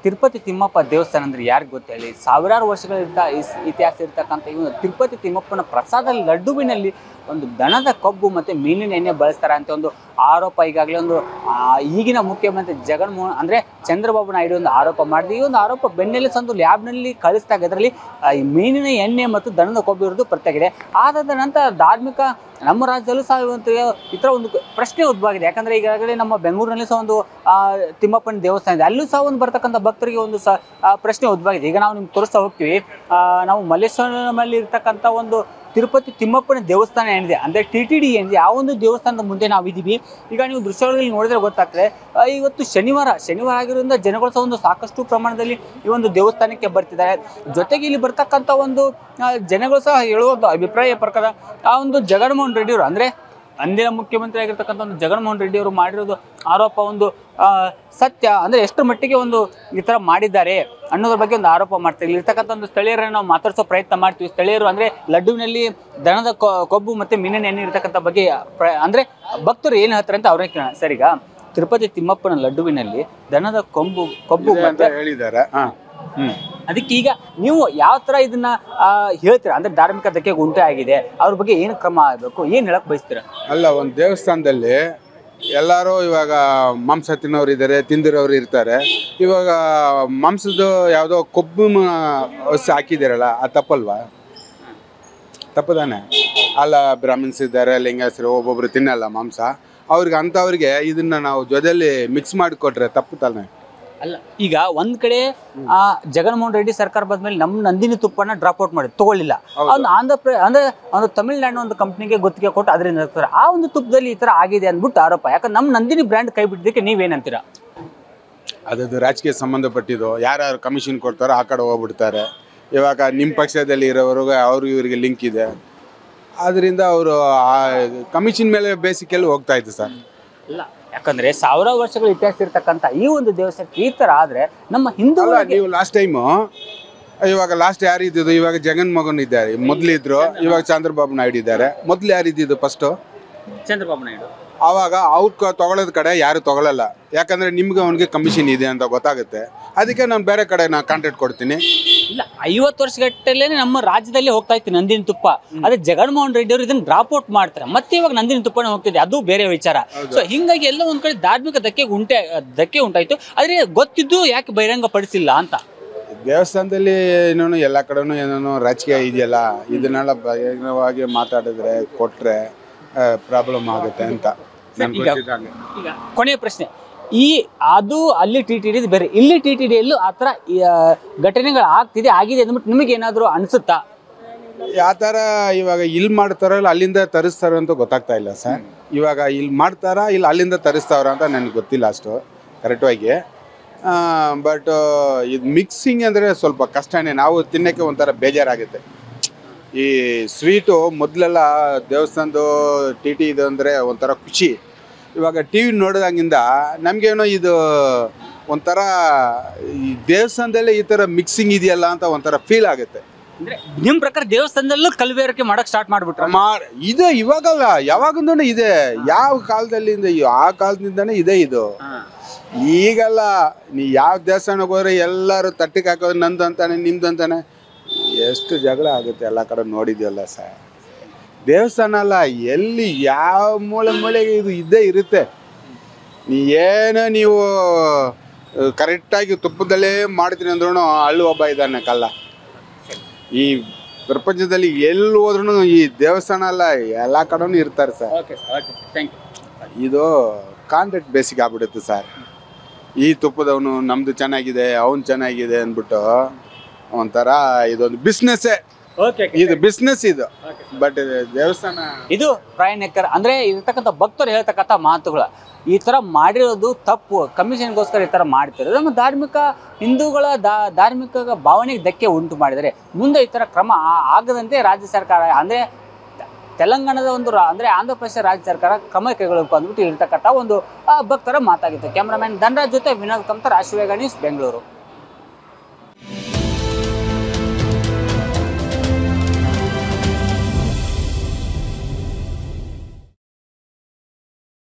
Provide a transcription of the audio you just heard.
ತಿರುಪತಿ ತಿಮ್ಮಪ್ಪ ದೇವಸ್ಥಾನ ಅಂದ್ರೆ ಯಾರಿಗೆ ಗೊತ್ತ ಹೇಳಿ? ಸಾವಿರಾರು ವರ್ಷಗಳ ಇತಿಹಾಸ ಇರ್ತಕ್ಕಂಥ ಈ ಒಂದು ತಿರುಪತಿ ತಿಮ್ಮಪ್ಪನ ಪ್ರಸಾದ ಲಡ್ಡುವಿನಲ್ಲಿ ಒಂದು ದನದ ಕೊಬ್ಬು ಮತ್ತು ಮೀನಿನ ಎಣ್ಣೆ ಬಳಸ್ತಾರೆ ಅಂತ ಒಂದು ಆರೋಪ ಈಗಾಗಲೇ ಒಂದು ಈಗಿನ ಮುಖ್ಯಮಂತ್ರಿ ಜಗನ್ಮೋಹನ್ ಅಂದರೆ ಚಂದ್ರಬಾಬು ನಾಯ್ಡು ಒಂದು ಆರೋಪ ಮಾಡಿದೆ. ಈ ಒಂದು ಆರೋಪ ಬೆನ್ನೆಲ್ಲಿ ಸಂದು ಲ್ಯಾಬ್ನಲ್ಲಿ ಕಳಿಸಿದಾಗ ಅದರಲ್ಲಿ ಈ ಮೀನಿನ ಎಣ್ಣೆ ಮತ್ತು ದನದ ಕೊಬ್ಬು ಇರೋದು ಪತ್ತೆಯಾಗಿದೆ. ಆದ ನಂತರ ಧಾರ್ಮಿಕ ನಮ್ಮ ರಾಜ್ಯದಲ್ಲೂ ಸಹ ಈ ಥರ ಒಂದು ಪ್ರಶ್ನೆ ಉದ್ಭವಾಗಿದೆ. ಯಾಕಂದರೆ ಈಗಾಗಲೇ ನಮ್ಮ ಬೆಂಗಳೂರಿನಲ್ಲಿ ಸಹ ಒಂದು ತಿಮ್ಮಪ್ಪನ ದೇವಸ್ಥಾನ ಇದೆ, ಅಲ್ಲೂ ಸಹ ಒಂದು ಬರ್ತಕ್ಕಂಥ ಭಕ್ತರಿಗೆ ಒಂದು ಪ್ರಶ್ನೆ ಉದ್ಭವಾಗಿದೆ. ಈಗ ನಾವು ನಿಮ್ಗೆ ತೋರಿಸ್ತಾ ಹೋಗ್ತೀವಿ, ನಾವು ಮಲ್ಲೇಶ್ವರಮಲ್ಲಿ ಇರ್ತಕ್ಕಂಥ ಒಂದು ತಿರುಪತಿ ತಿಮ್ಮಪ್ಪನ ದೇವಸ್ಥಾನ ಏನಿದೆ ಅಂದರೆ TTD ಏನಿದೆ ಆ ಒಂದು ದೇವಸ್ಥಾನದ ಮುಂದೆ ನಾವಿದ್ದೀವಿ. ಈಗ ನೀವು ದೃಶ್ಯಗಳಲ್ಲಿ ನೋಡಿದ್ರೆ ಗೊತ್ತಾಗ್ತದೆ, ಇವತ್ತು ಶನಿವಾರ ಆಗಿರೋದ್ರಿಂದ ಜನಗಳು ಸಹ ಒಂದು ಸಾಕಷ್ಟು ಪ್ರಮಾಣದಲ್ಲಿ ಈ ಒಂದು ದೇವಸ್ಥಾನಕ್ಕೆ ಬರ್ತಿದ್ದಾರೆ. ಜೊತೆಗೆ ಇಲ್ಲಿ ಬರ್ತಕ್ಕಂಥ ಒಂದು ಜನಗಳು ಸಹ ಹೇಳುವ ಅಭಿಪ್ರಾಯ ಪ್ರಕಾರ ಆ ಒಂದು ಜಗನ್ಮೋಹನ್ ರೆಡ್ಡಿ ಅವರು ಅಂದರೆ ಅಂದಿನ ಮುಖ್ಯಮಂತ್ರಿ ಆಗಿರ್ತಕ್ಕಂಥ ಒಂದು ಜಗನ್ಮೋಹನ್ ರೆಡ್ಡಿ ಅವರು ಮಾಡಿರೋದು ಆರೋಪ ಒಂದು ಸತ್ಯ ಅಂದರೆ ಎಷ್ಟು ಮಟ್ಟಿಗೆ ಒಂದು ಈ ಥರ ಮಾಡಿದ್ದಾರೆ ಅನ್ನೋದ್ರ ಬಗ್ಗೆ ಒಂದು ಆರೋಪ ಮಾಡ್ತಾರೆ. ಇಲ್ಲಿ ಇರ್ತಕ್ಕಂಥ ಒಂದು ಸ್ಥಳೀಯರನ್ನು ನಾವು ಮಾತಾಡಿಸೋ ಪ್ರಯತ್ನ ಮಾಡ್ತೀವಿ. ಸ್ಥಳೀಯರು ಅಂದರೆ ಲಡ್ಡುವಿನಲ್ಲಿ ದನದ ಕೊಬ್ಬು ಮತ್ತು ಮೀನಿನ ಎಣ್ಣೆ ಇರ್ತಕ್ಕಂಥ ಬಗ್ಗೆ ಅಂದರೆ ಭಕ್ತರು ಏನು ಹೇಳ್ತಾರೆ ಅಂತ ಅವ್ರನ್ನ ಕೇಳೋಣ. ಸರ್, ಈಗ ತಿರುಪತಿ ತಿಮ್ಮಪ್ಪನ ಲಡ್ಡುವಿನಲ್ಲಿ ದನದ ಕೊಬ್ಬು ಅಂತ ಹೇಳಿದ್ದಾರೆ. ಅದಕ್ಕೆ ಈಗ ನೀವು ಯಾವ ಥರ ಇದನ್ನ ಹೇಳ್ತೀರಾ? ಅಂದರೆ ಧಾರ್ಮಿಕ ಧಕ್ಕೆಗೆ ಉಂಟೆ ಆಗಿದೆ, ಅವ್ರ ಬಗ್ಗೆ ಏನು ಕ್ರಮ ಆಗಬೇಕು, ಏನು ಹೇಳಕ್ ಬಯಸ್ತೀರಾ? ಅಲ್ಲ, ಒಂದು ದೇವಸ್ಥಾನದಲ್ಲಿ ಎಲ್ಲರೂ ಇವಾಗ ಮಾಂಸ ತಿನ್ನೋರು ಇದ್ದಾರೆ, ತಿಂದಿರೋರು ಇರ್ತಾರೆ. ಇವಾಗ ಮಾಂಸದ ಯಾವುದೋ ಕೊಬ್ಬು ವಸ್ತು ಹಾಕಿದ್ದೀರಲ್ಲ, ಅದು ತಪ್ಪಲ್ವಾ? ತಪ್ಪದಾನೆ ಅಲ್ಲ. ಬ್ರಾಹ್ಮಿನ್ಸ್ ಇದ್ದಾರೆ, ಲಿಂಗಾಯತರು ಒಬ್ಬೊಬ್ರು ತಿನ್ನಲ್ಲ ಮಾಂಸ. ಅಂಥವ್ರಿಗೆ ಇದನ್ನ ನಾವು ಜೊತೆಯಲ್ಲಿ ಮಿಕ್ಸ್ ಮಾಡಿಕೊಟ್ರೆ ತಪ್ಪು ತಾನೆ ಅಲ್ಲ. ಈಗ ಒಂದ್ ಕಡೆ ಜಗನ್ಮೋಹನ್ ರೆಡ್ಡಿ ಸರ್ಕಾರ ಬಂದ್ಮೇಲೆ ನಮ್ಮ ನಂದಿನಿ ತುಪ್ಪನ ಡ್ರಾಪ್ ಔಟ್ ಮಾಡಿ ತಗೊಳ್ಳಿಲ್ಲ. ಒಂದು ಅಂದ್ರೆ ಒಂದು ತಮಿಳ್ನಾಡಿನ ಒಂದು ಕಂಪ್ನಿಗೆ ಗುತ್ತಿಗೆ ಕೊಟ್ಟು ಅದರಿಂದ ಆ ಒಂದು ತುಪ್ಪದಲ್ಲಿ ಈ ತರ ಆಗಿದೆ ಅಂದ್ಬಿಟ್ಟು ಆರೋಪ. ಯಾಕಂದ್ರೆ ನಮ್ಮ ನಂದಿನಿ ಬ್ರ್ಯಾಂಡ್ ಕೈ ಬಿಟ್ಟಿದ್ದಕ್ಕೆ ನೀವೇನಂತೀರಾ? ಅದದು ರಾಜಕೀಯ ಸಂಬಂಧಪಟ್ಟಿದ್ದು. ಯಾರ್ಯಾರು ಕಮಿಷನ್ ಕೊಡ್ತಾರೋ ಆ ಕಡೆ ಹೋಗ್ಬಿಡ್ತಾರೆ. ಇವಾಗ ನಿಮ್ಮ ಪಕ್ಷದಲ್ಲಿ ಇರೋವ್ರಿಗೆ ಇವರಿಗೆ ಲಿಂಕ್ ಇದೆ, ಅದರಿಂದ ಅವರು ಕಮಿಷನ್ ಮೇಲೆ ಬೇಸಿಕಲ್ಲಿ ಹೋಗ್ತಾ ಇತ್ತು ಸರ್. ಇಲ್ಲ, ಯಾಕಂದ್ರೆ ಸಾವಿರಾರು ವರ್ಷಗಳ ಇತಿಹಾಸ ಇರ್ತಕ್ಕಂಥ ಈ ಒಂದು ದೇವಸ್ಥಾನಕ್ಕೆ ಈ ತರ ಆದ್ರೆ ನಮ್ಮ ಹಿಂದೂ ನೀವು ಲಾಸ್ಟ್ ಟೈಮು ಇವಾಗ ಲಾಸ್ಟ್ ಯಾರು ಇದ್ದಿದ್ದು? ಇವಾಗ ಜಗನ್ಮೋಹನ್ ಇದ್ದಾರೆ, ಮೊದಲಿದ್ರು. ಇವಾಗ ಚಂದ್ರಬಾಬು ನಾಯ್ಡು ಇದ್ದಾರೆ. ಮೊದಲು ಯಾರು ಇದ್ದಿದ್ದು? ಫಸ್ಟು ಚಂದ್ರಬಾಬು ನಾಯ್ಡು. ಆವಾಗ ಅವ್ರು ತಗೊಳ್ಳೋದ್ ಕಡೆ ಯಾರು ತಗೊಳ್ಳಲ್ಲ, ಯಾಕಂದ್ರೆ ನಿಮ್ಗೆ ಅವನಿಗೆ ಕಮಿಷನ್ ಇದೆ ಅಂತ ಗೊತ್ತಾಗುತ್ತೆ. ಅದಕ್ಕೆ ನಾನು ಬೇರೆ ಕಡೆ ಕಾಂಟ್ಯಾಕ್ಟ್ ಕೊಡ್ತೀನಿ. ಇಲ್ಲ, 50 ವರ್ಷಗಟ್ಟಲೆ ನಮ್ಮ ರಾಜ್ಯದಲ್ಲಿ ಹೋಗ್ತಾ ಇತ್ತು ನಂದಿನಿ ತುಪ್ಪ. ಅದೇ ಜಗನ್ಮೋಹನ್ ರೆಡ್ಡಿ ಅವರು ಇದನ್ನ ಡ್ರಾಪ್ ಔಟ್ ಮಾಡ್ತಾರೆ, ಮತ್ತೆ ಇವಾಗ ನಂದಿನಿ ತುಪ್ಪನೇ ಹೋಗ್ತಿದೆ, ಅದು ಬೇರೆ ವಿಚಾರ. ಸೊ ಹಿಂಗಾಗಿ ಎಲ್ಲ ಒಂದ್ ಕಡೆ ಧಾರ್ಮಿಕ ಧಕ್ಕೆ ಉಂಟಾಯ್ತು. ಆದ್ರೆ ಗೊತ್ತಿದ್ದು ಯಾಕೆ ಬಹಿರಂಗ ಪಡಿಸಿಲ್ಲ ಅಂತ. ದೇವಸ್ಥಾನದಲ್ಲಿ ಏನೇನೋ ಎಲ್ಲ ಕಡೆನೂ ಏನೇನೋ ರಾಜಕೀಯ ಇದೆಯಲ್ಲ, ಇದನ್ನೆಲ್ಲ ಬಹಿರಂಗವಾಗಿ ಮಾತಾಡಿದ್ರೆ ಕೊಟ್ರೆ ಪ್ರಾಬ್ಲಮ್ ಆಗುತ್ತೆ ಅಂತ. ಈಗ ಕೊನೆಯ ಪ್ರಶ್ನೆ, ಅದು ಅಲ್ಲಿ TTD ಬೇರೆ, ಇಲ್ಲಿ TTDಯಲ್ಲೂ ಆ ಥರ ಘಟನೆಗಳು ಆಗಿದೆ ಅಂದ್ಬಿಟ್ಟು ನಿಮಗೆ ಏನಾದರೂ ಅನಿಸುತ್ತಾ? ಯಾವ ಥರ ಇವಾಗ ಇಲ್ಲಿ ಮಾಡ್ತಾರಲ್ಲ ಅಲ್ಲಿಂದ ತರಿಸ್ತಾರ ಅಂತ ಗೊತ್ತಾಗ್ತಾ ಇಲ್ಲ ಸರ್. ಇವಾಗ ಇಲ್ಲಿ ಮಾಡ್ತಾರಾ ಇಲ್ಲ ಅಲ್ಲಿಂದ ತರಿಸ್ತಾವ್ರ ಅಂತ ನನಗೆ ಗೊತ್ತಿಲ್ಲ ಅಷ್ಟು ಕರೆಕ್ಟಾಗಿ. ಬಟ್ ಇದು ಮಿಕ್ಸಿಂಗ್ ಅಂದರೆ ಸ್ವಲ್ಪ ಕಷ್ಟನೇ. ನಾವು ತಿನ್ನೋಕ್ಕೆ ಒಂಥರ ಬೇಜಾರಾಗುತ್ತೆ. ಈ ಸ್ವೀಟು ಮೊದಲೆಲ್ಲ ದೇವಸ್ಥಾನದ್ದು TT ಇದು ಅಂದರೆ ಒಂಥರ ಖುಷಿ. ಇವಾಗ TV ನೋಡಿದಾಗಿಂದ ನಮಗೇನೋ ಇದು ಒಂಥರ ಈ ದೇವಸ್ಥಾನದಲ್ಲೇ ಈ ಥರ ಮಿಕ್ಸಿಂಗ್ ಇದೆಯಲ್ಲ ಅಂತ ಒಂಥರ ಫೀಲ್ ಆಗುತ್ತೆ. ಅಂದರೆ ನಿಮ್ಮ ಪ್ರಕಾರ ದೇವಸ್ಥಾನದಲ್ಲೂ ಕಲಬೆರಕೆ ಮಾಡೋಕ್ಕೆ ಸ್ಟಾರ್ಟ್ ಮಾಡಿಬಿಟ್ರೆ? ಇದೆ, ಇವಾಗಲ್ಲ, ಯಾವಾಗಿಂದನೂ ಇದೆ. ಯಾವ ಕಾಲದಲ್ಲಿ ಆ ಕಾಲದಿಂದನೇ ಇದೆ ಇದು. ಈಗಲ್ಲ, ನೀ ಯಾವ ದೇವಸ್ಥಾನಕ್ಕೆ ಹೋದ್ರೆ ಎಲ್ಲರೂ ತಟ್ಟಿಗೆ ಹಾಕೋದು ನಂದು ಅಂತಾನೆ ನಿಮ್ದು ಅಂತಾನೆ. ಎಷ್ಟು ಜಗಳ ಆಗುತ್ತೆ ಎಲ್ಲ ಕಡೆ ನೋಡಿದ್ಯಲ್ಲ ಸರ್. ದೇವಸ್ಥಾನ ಅಲ್ಲ, ಎಲ್ಲಿ ಯಾವ ಮೂಲೆಗೆ ಇದು ಇದ್ದೇ ಇರುತ್ತೆ. ನೀವು ಕರೆಕ್ಟಾಗಿ ತುಪ್ಪದಲ್ಲೇ ಮಾಡ್ತೀನಿ ಅಂದ್ರೂ ಅಲ್ಲಿ ಒಬ್ಬ ಇದ್ದಾನೆ ಕಲ್ಲ. ಈ ಪ್ರಪಂಚದಲ್ಲಿ ಎಲ್ಲಿ ಹೋದ್ರೂ ಈ ದೇವಸ್ಥಾನ ಅಲ್ಲ, ಎಲ್ಲ ಕಡೆನೂ ಇರ್ತಾರೆ ಸರ್. ಇದು ಕಾಂಟ್ರಾಕ್ಟ್ ಬೇಸಿಕ್ ಆಗ್ಬಿಡುತ್ತೆ ಸರ್. ಈ ತುಪ್ಪದವನು ನಮ್ದು ಚೆನ್ನಾಗಿದೆ, ಅವನು ಚೆನ್ನಾಗಿದೆ ಅಂದ್ಬಿಟ್ಟು ಒಂಥರ ಇದೊಂದು ಬಿಸ್ನೆಸ್ಸೇ. ಇದು ಬಿಸ್ನೆಸ್ ಇದು. ಬಟ್ ದೇವಸ್ಥಾನ ಇದು ಪ್ರಯಾಣಿಕರ ಅಂದ್ರೆ ಇರ್ತಕ್ಕಂಥ ಭಕ್ತರು ಹೇಳ್ತಕ್ಕಂಥ ಮಾತುಗಳು ಈ ತರ ಮಾಡಿರೋದು ತಪ್ಪು. ಕಮಿಷನ್ಗೋಸ್ಕರ ಈ ತರ ಮಾಡ್ತಿರೋದು ನಮ್ಮ ಧಾರ್ಮಿಕ ಹಿಂದೂಗಳ ಧಾರ್ಮಿಕ ಭಾವನೆಗೆ ಧಕ್ಕೆ ಉಂಟು ಮಾಡಿದರೆ ಮುಂದೆ ಈ ತರ ಕ್ರಮ ಆಗದಂತೆ ರಾಜ್ಯ ಸರ್ಕಾರ ಅಂದ್ರೆ ತೆಲಂಗಾಣದ ಒಂದು ಅಂದ್ರೆ ಆಂಧ್ರ ಪ್ರದೇಶ ರಾಜ್ಯ ಸರ್ಕಾರ ಕ್ರಮ ಕೈಗೊಳ್ಳಬೇಕು ಅಂದ್ಬಿಟ್ಟು ಇರ್ತಕ್ಕಂಥ ಒಂದು ಭಕ್ತರ ಮಾತಾಗಿತ್ತು. ಕ್ಯಾಮ್ರಾಮನ್ ಧನರಾಜ್ ಜೊತೆ ವಿನೋದ್ ಕಮ್ತಾರ್, ರಾಷ್ಟ್ರೀಯ ನ್ಯೂಸ್, ಬೆಂಗಳೂರು.